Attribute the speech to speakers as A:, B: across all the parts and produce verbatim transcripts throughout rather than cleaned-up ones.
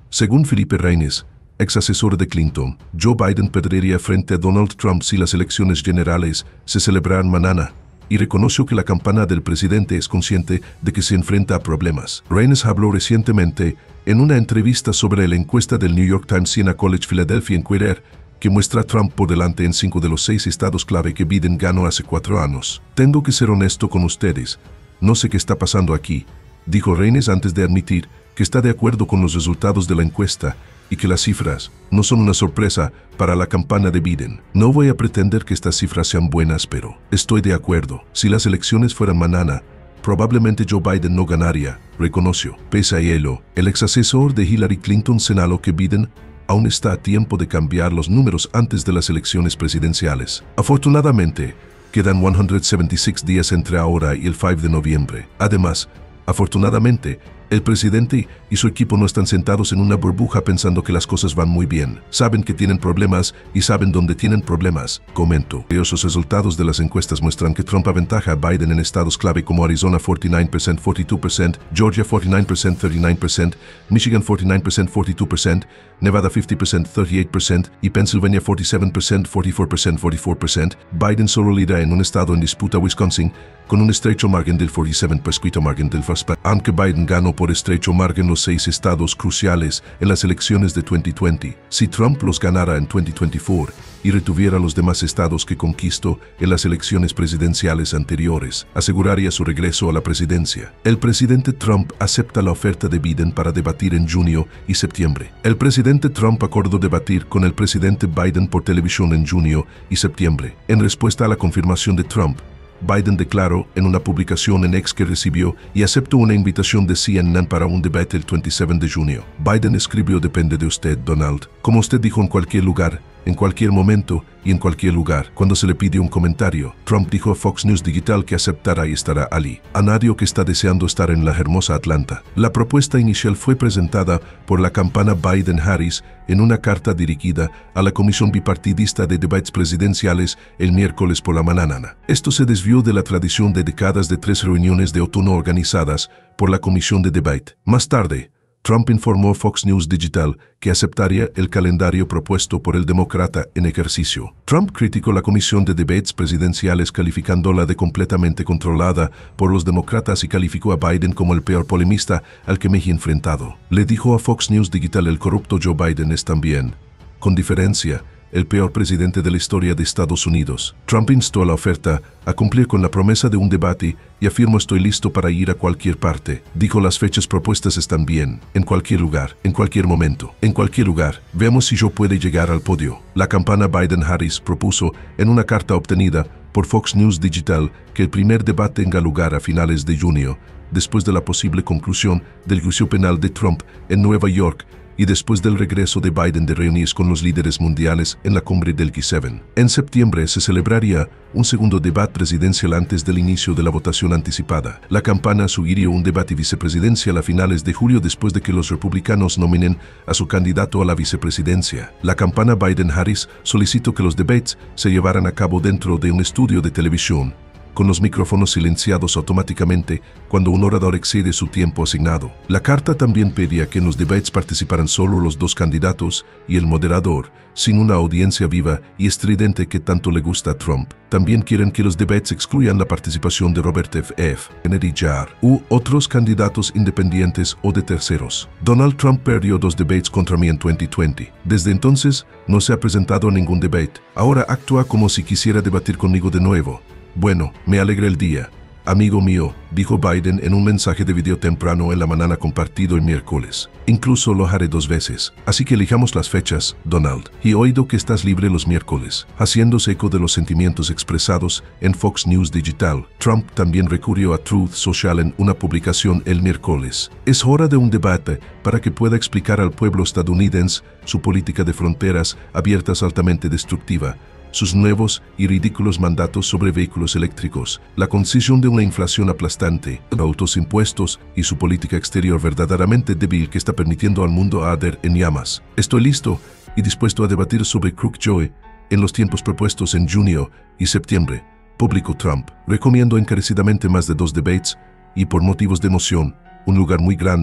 A: Según Felipe Reines, ex asesor de Clinton, Joe Biden perdería frente a Donald Trump si las elecciones generales se celebraran mañana, y reconoció que la campaña del presidente es consciente de que se enfrenta a problemas. Reines habló recientemente en una entrevista sobre la encuesta del New York Times Siena College Philadelphia Inquirer, que muestra a Trump por delante en cinco de los seis estados clave que Biden ganó hace cuatro años. Tengo que ser honesto con ustedes, no sé qué está pasando aquí, dijo Reines antes de admitir que está de acuerdo con los resultados de la encuesta y que las cifras no son una sorpresa para la campaña de Biden. No voy a pretender que estas cifras sean buenas, pero estoy de acuerdo. Si las elecciones fueran mañana, probablemente Joe Biden no ganaría, reconoció. Pese a ello, el ex asesor de Hillary Clinton señaló que Biden aún está a tiempo de cambiar los números antes de las elecciones presidenciales. Afortunadamente, quedan ciento setenta y seis días entre ahora y el cinco de noviembre. Además, afortunadamente, el presidente y su equipo no están sentados en una burbuja pensando que las cosas van muy bien. Saben que tienen problemas y saben dónde tienen problemas, comentó. Los resultados de las encuestas muestran que Trump aventaja a Biden en estados clave como Arizona cuarenta y nueve por ciento, cuarenta y dos por ciento, Georgia cuarenta y nueve por ciento, treinta y nueve por ciento, Michigan cuarenta y nueve por ciento, cuarenta y dos por ciento, Nevada cincuenta por ciento, treinta y ocho por ciento y Pennsylvania cuarenta y siete por ciento, cuarenta y cuatro por ciento, cuarenta y cuatro por ciento. Biden solo lidera en un estado en disputa, Wisconsin, con un estrecho margen del cuarenta y siete por ciento margen del F A S. Aunque Biden ganó por estrecho margen los seis estados cruciales en las elecciones de dos mil veinte, si Trump los ganara en dos mil veinticuatro y retuviera los demás estados que conquistó en las elecciones presidenciales anteriores, aseguraría su regreso a la presidencia. El presidente Trump acepta la oferta de Biden para debatir en junio y septiembre. El presidente Trump acordó debatir con el presidente Biden por televisión en junio y septiembre. En respuesta a la confirmación de Trump, Biden declaró en una publicación en X que recibió y aceptó una invitación de C N N para un debate el veintisiete de junio. Biden escribió: depende de usted, Donald. Como usted dijo, en cualquier lugar, en cualquier momento y en cualquier lugar. Cuando se le pidió un comentario, Trump dijo a Fox News Digital que aceptará y estará allí. A nadie que está deseando estar en la hermosa Atlanta. La propuesta inicial fue presentada por la campaña Biden-Harris en una carta dirigida a la Comisión Bipartidista de Debates Presidenciales el miércoles por la mañana. Esto se desvió de la tradición de décadas de tres reuniones de otoño organizadas por la Comisión de Debate. Más tarde, Trump informó a Fox News Digital que aceptaría el calendario propuesto por el demócrata en ejercicio. Trump criticó la comisión de debates presidenciales calificándola de completamente controlada por los demócratas y calificó a Biden como el peor polemista al que me he enfrentado. Le dijo a Fox News Digital: el corrupto Joe Biden es también, con diferencia, el peor presidente de la historia de Estados Unidos. Trump instó a la oferta a cumplir con la promesa de un debate y afirmó: estoy listo para ir a cualquier parte. Dijo: las fechas propuestas están bien, en cualquier lugar, en cualquier momento, en cualquier lugar. Veamos si yo puedo llegar al podio. La campaña Biden-Harris propuso en una carta obtenida por Fox News Digital que el primer debate tenga lugar a finales de junio, después de la posible conclusión del juicio penal de Trump en Nueva York y después del regreso de Biden de reunirse con los líderes mundiales en la cumbre del G siete. En septiembre se celebraría un segundo debate presidencial antes del inicio de la votación anticipada. La campaña sugirió un debate vicepresidencial a finales de julio después de que los republicanos nominen a su candidato a la vicepresidencia. La campaña Biden-Harris solicitó que los debates se llevaran a cabo dentro de un estudio de televisión, con los micrófonos silenciados automáticamente cuando un orador excede su tiempo asignado. La carta también pedía que en los debates participaran solo los dos candidatos y el moderador, sin una audiencia viva y estridente que tanto le gusta a Trump. También quieren que los debates excluyan la participación de Robert F. F. Kennedy Junior u otros candidatos independientes o de terceros. Donald Trump perdió dos debates contra mí en dos mil veinte. Desde entonces no se ha presentado a ningún debate. Ahora actúa como si quisiera debatir conmigo de nuevo. Bueno, me alegra el día, amigo mío, dijo Biden en un mensaje de video temprano en la mañana compartido el miércoles. Incluso lo haré dos veces, así que elijamos las fechas, Donald. He oído que estás libre los miércoles. Haciéndose eco de los sentimientos expresados en Fox News Digital, Trump también recurrió a Truth Social en una publicación el miércoles. Es hora de un debate para que pueda explicar al pueblo estadounidense su política de fronteras abiertas altamente destructiva, sus nuevos y ridículos mandatos sobre vehículos eléctricos, la concesión de una inflación aplastante, autos impuestos y su política exterior verdaderamente débil que está permitiendo al mundo arder en llamas. Estoy listo y dispuesto a debatir sobre Crook Joe en los tiempos propuestos en junio y septiembre, publicó Trump. Recomiendo encarecidamente más de dos debates y, por motivos de emoción, un lugar muy grande,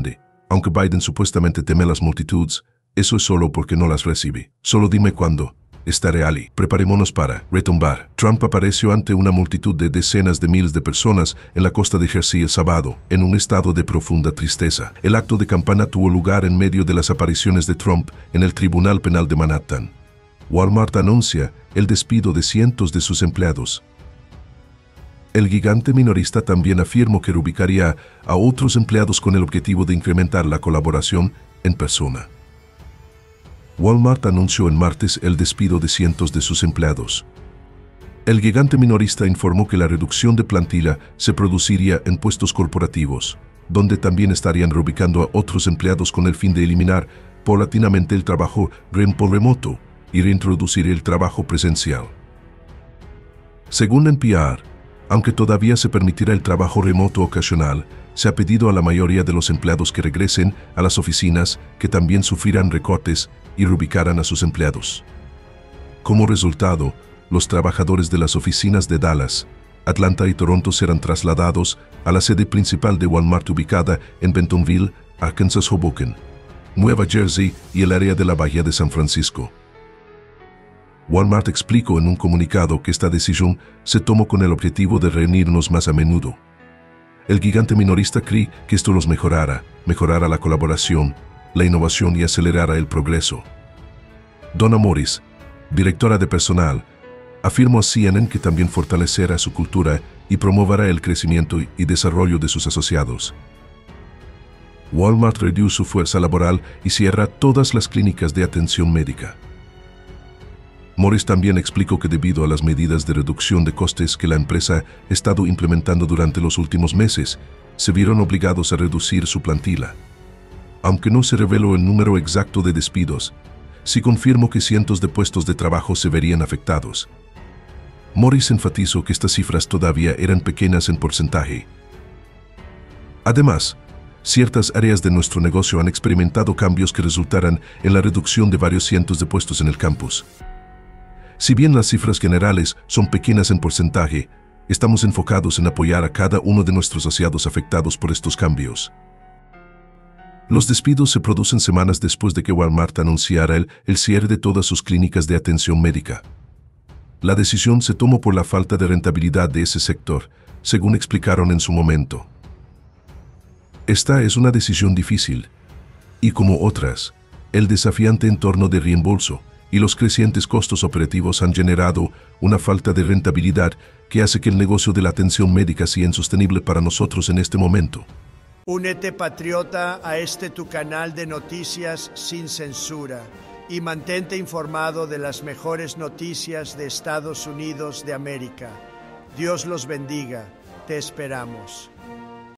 A: Aunque Biden supuestamente teme las multitudes, eso es solo porque no las recibe. Solo dime cuándo. Estaré allí. Preparémonos para retumbar. Trump apareció ante una multitud de decenas de miles de personas en la costa de Jersey el sábado, en un estado de profunda tristeza. El acto de campana tuvo lugar en medio de las apariciones de Trump en el Tribunal Penal de Manhattan. Walmart anuncia el despido de cientos de sus empleados. El gigante minorista también afirmó que reubicaría a otros empleados con el objetivo de incrementar la colaboración en persona. Walmart anunció el martes el despido de cientos de sus empleados. El gigante minorista informó que la reducción de plantilla se produciría en puestos corporativos, donde también estarían reubicando a otros empleados con el fin de eliminar paulatinamente el trabajo remoto y reintroducir el trabajo presencial. Según N P R, aunque todavía se permitirá el trabajo remoto ocasional, se ha pedido a la mayoría de los empleados que regresen a las oficinas que también sufrirán recortes y reubicaran a sus empleados. Como resultado, los trabajadores de las oficinas de Dallas, Atlanta y Toronto serán trasladados a la sede principal de Walmart ubicada en Bentonville, Arkansas, Hoboken, Nueva Jersey y el área de la Bahía de San Francisco. Walmart explicó en un comunicado que esta decisión se tomó con el objetivo de reunirnos más a menudo. El gigante minorista cree que esto los mejorará, mejorará la colaboración, la innovación y acelerará el progreso. Donna Morris, directora de personal, afirmó a C N N que también fortalecerá su cultura y promoverá el crecimiento y desarrollo de sus asociados. Walmart reduce su fuerza laboral y cierra todas las clínicas de atención médica. Morris también explicó que debido a las medidas de reducción de costes que la empresa ha estado implementando durante los últimos meses, se vieron obligados a reducir su plantilla. Aunque no se reveló el número exacto de despidos, sí confirmó que cientos de puestos de trabajo se verían afectados. Morris enfatizó que estas cifras todavía eran pequeñas en porcentaje. Además, ciertas áreas de nuestro negocio han experimentado cambios que resultarán en la reducción de varios cientos de puestos en el campus. Si bien las cifras generales son pequeñas en porcentaje, estamos enfocados en apoyar a cada uno de nuestros asociados afectados por estos cambios. Los despidos se producen semanas después de que Walmart anunciara el, el cierre de todas sus clínicas de atención médica. La decisión se tomó por la falta de rentabilidad de ese sector, según explicaron en su momento. Esta es una decisión difícil, y como otras, el desafiante entorno de reembolso y los crecientes costos operativos han generado una falta de rentabilidad que hace que el negocio de la atención médica sea insostenible para nosotros en este momento.
B: Únete, patriota, a este tu canal de noticias sin censura y mantente informado de las mejores noticias de Estados Unidos de América. Dios los bendiga. Te esperamos.